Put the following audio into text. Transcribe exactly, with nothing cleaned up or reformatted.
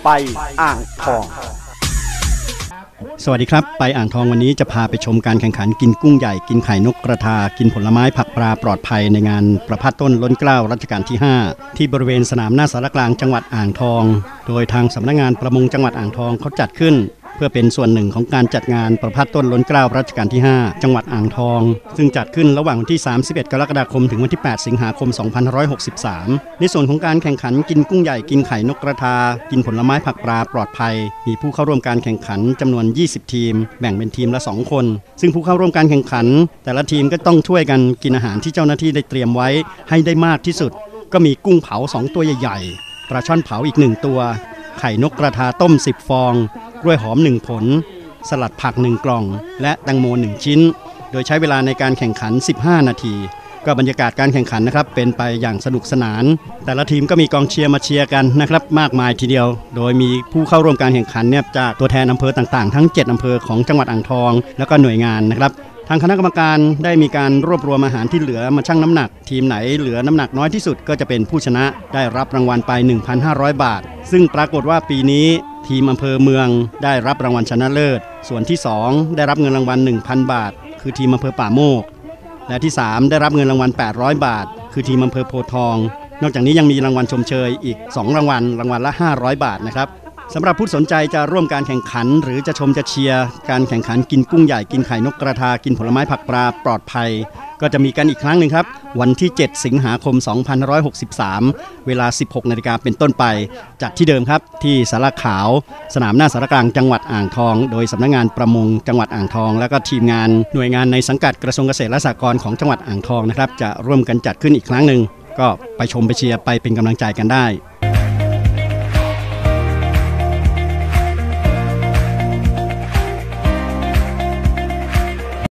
ไปอ่างทองสวัสดีครับไปอ่างทองวันนี้จะพาไปชมการแข่งขันกินกุ้งใหญ่กินไข่นกกระทากินผลไม้ผักปลาปลอดภัยในงานประพาสต้นล้นเกล้ารัชกาลที่ห้าที่บริเวณสนามหน้าสารกลางจังหวัดอ่างทองโดยทางสำนักงานประมงจังหวัดอ่างทองเขาจัดขึ้นเพื่อเป็นส่วนหนึ่งของการจัดงานประพาสต้นล้นเกล้ารัชกาลที่ห้าจังหวัดอ่างทองซึ่งจัดขึ้นระหว่างวันที่สามสิบเอ็ดกรกฎาคมถึงวันที่แปดสิงหาคมสองพันห้าร้อยหกสิบสามในส่วนของการแข่งขันกินกุ้งใหญ่กินไข่นกกระทากินผลไม้ผักปลาปลอดภัยมีผู้เข้าร่วมการแข่งขันจำนวนยี่สิบทีมแบ่งเป็นทีมละสองคนซึ่งผู้เข้าร่วมการแข่งขันแต่ละทีมก็ต้องช่วยกันกินอาหารที่เจ้าหน้าที่ได้เตรียมไว้ให้ได้มากที่สุดก็มีกุ้งเผาสองตัวใหญ่ๆปลาช่อนเผาอีกหนึ่งตัวไข่นกกระทาต้มสิบฟองกล้วยหอมหนึ่งผลสลัดผักหนึ่งกล่องและแตงโมหนึ่งชิ้นโดยใช้เวลาในการแข่งขันสิบห้านาทีก็บรรยากาศการแข่งขันนะครับเป็นไปอย่างสนุกสนานแต่ละทีมก็มีกองเชียร์มาเชียร์กันนะครับมากมายทีเดียวโดยมีผู้เข้าร่วมการแข่งขันเนี่ยจากตัวแทนอำเภอต่างๆทั้งเจ็ดอำเภอของจังหวัดอ่างทองแล้วก็หน่วยงานนะครับทางคณะกรรมการได้มีการรวบรวมอาหารที่เหลือมาชั่งน้ำหนักทีมไหนเหลือน้ำหนักน้อยที่สุดก็จะเป็นผู้ชนะได้รับรางวัลไป หนึ่งพันห้าร้อย บาทซึ่งปรากฏว่าปีนี้ทีมอำเภอเมืองได้รับรางวัลชนะเลิศส่วนที่สองได้รับเงินรางวัล หนึ่งพัน บาทคือทีมอำเภอป่าโมกและที่สามได้รับเงินรางวัลแปดร้อยบาทคือทีมอำเภอโพธิ์ทองนอกจากนี้ยังมีรางวัลชมเชยอีกสองรางวัลรางวัลละห้าร้อยบาทนะครับสำหรับผู้สนใจจะร่วมการแข่งขันหรือจะชมจะเชียร์การแข่งขันกินกุ้งใหญ่กินไข่นกกระทากินผลไม้ผักปลาปลอดภัยก็จะมีกันอีกครั้งหนึ่งครับวันที่เจ็ดสิงหาคมสองพันห้าร้อยหกสิบสามเวลา สิบหกนาฬิกาเป็นต้นไปจัดที่เดิมครับที่ศาลาขาวสนามหน้าสารกลางจังหวัดอ่างทองโดยสำนักงานประมงจังหวัดอ่างทองแล้วก็ทีมงานหน่วยงานในสังกัดกระทรวงเกษตรและสหกรณ์ของจังหวัดอ่างทองนะครับจะร่วมกันจัดขึ้นอีกครั้งหนึ่งก็ไปชมไปเชียร์ไปเป็นกำลังใจกันได้